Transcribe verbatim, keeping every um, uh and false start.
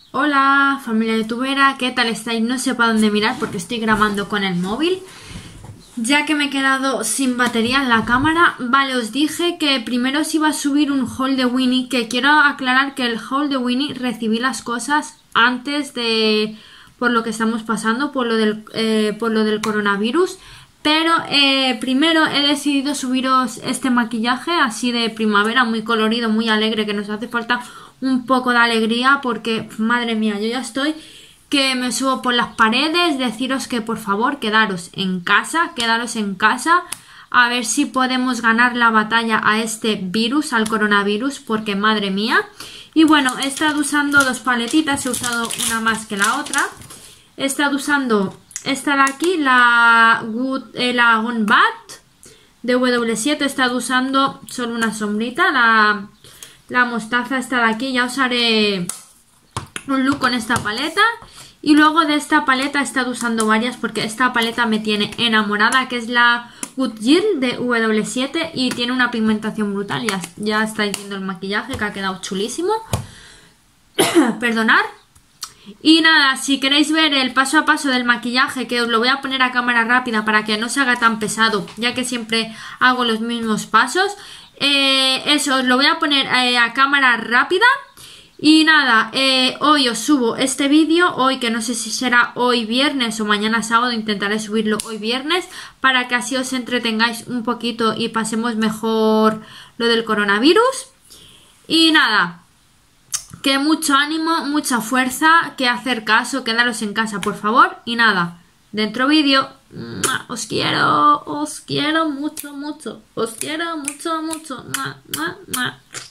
Hola familia youtubera, ¿qué tal estáis? No sé para dónde mirar porque estoy grabando con el móvil, ya que me he quedado sin batería en la cámara. Vale, os dije que primero os iba a subir un haul de Winnie, que quiero aclarar que el haul de Winnie recibí las cosas antes de, por lo que estamos pasando, por lo del, eh, por lo del coronavirus. Pero eh, primero he decidido subiros este maquillaje así de primavera, muy colorido, muy alegre, que nos hace falta un poco de alegría porque, madre mía, yo ya estoy que me subo por las paredes. Deciros que por favor quedaros en casa, quedaros en casa, a ver si podemos ganar la batalla a este virus, al coronavirus, porque madre mía. Y bueno, he estado usando dos paletitas, he usado una más que la otra. He estado usando esta de aquí, la, Good, eh, la Gone Bad de W D siete. He estado usando solo una sombrita, la, la mostaza esta de aquí. Ya os haré un look con esta paleta. Y luego de esta paleta he estado usando varias porque esta paleta me tiene enamorada, que es la Good Girl de W D siete y tiene una pigmentación brutal. Ya, ya estáis viendo el maquillaje que ha quedado chulísimo. Perdonad. Y nada, si queréis ver el paso a paso del maquillaje, que os lo voy a poner a cámara rápida para que no se haga tan pesado, ya que siempre hago los mismos pasos, eh, eso os lo voy a poner eh, a cámara rápida. Y nada, eh, hoy os subo este vídeo, hoy, que no sé si será hoy viernes o mañana sábado, intentaré subirlo hoy viernes, para que así os entretengáis un poquito y pasemos mejor lo del coronavirus. Y nada, que mucho ánimo, mucha fuerza, que hacer caso, quedaros en casa por favor. Y nada, dentro vídeo. Os quiero, os quiero mucho, mucho, os quiero mucho, mucho.